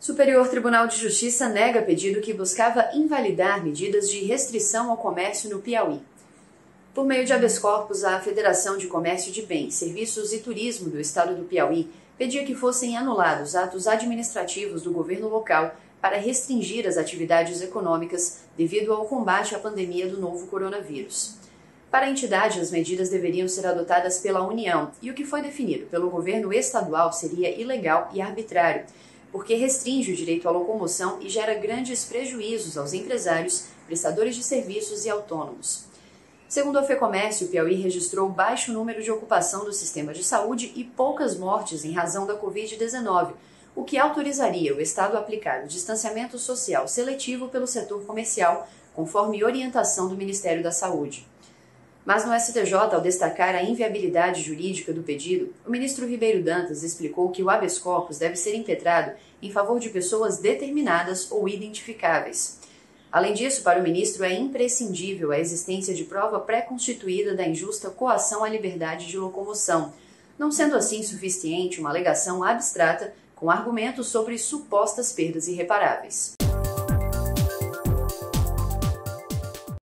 Superior Tribunal de Justiça nega pedido que buscava invalidar medidas de restrição ao comércio no Piauí. Por meio de habeas corpus, a Federação de Comércio de Bens, Serviços e Turismo do Estado do Piauí pedia que fossem anulados atos administrativos do governo local para restringir as atividades econômicas devido ao combate à pandemia do novo coronavírus. Para a entidade, as medidas deveriam ser adotadas pela União e o que foi definido pelo governo estadual seria ilegal e arbitrário, porque restringe o direito à locomoção e gera grandes prejuízos aos empresários, prestadores de serviços e autônomos. Segundo a FEComércio, o Piauí registrou baixo número de ocupação do sistema de saúde e poucas mortes em razão da Covid-19, o que autorizaria o Estado a aplicar o distanciamento social seletivo pelo setor comercial, conforme orientação do Ministério da Saúde. Mas no STJ, ao destacar a inviabilidade jurídica do pedido, o ministro Ribeiro Dantas explicou que o habeas corpus deve ser impetrado em favor de pessoas determinadas ou identificáveis. Além disso, para o ministro é imprescindível a existência de prova pré-constituída da injusta coação à liberdade de locomoção, não sendo assim suficiente uma alegação abstrata com argumentos sobre supostas perdas irreparáveis.